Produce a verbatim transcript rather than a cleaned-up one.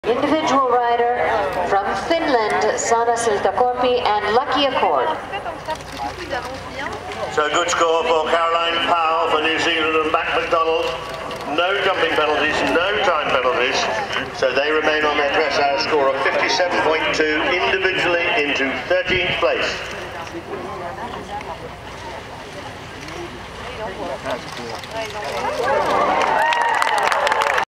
Individual rider from Finland, Sana Siltakorpi and Lucky Accord. So good score for Caroline Powell for New Zealand and Mac McDonald. No jumping penalties, no time penalties. So they remain on their dress hour score of fifty-seven point two individually into thirteenth place. That's cool.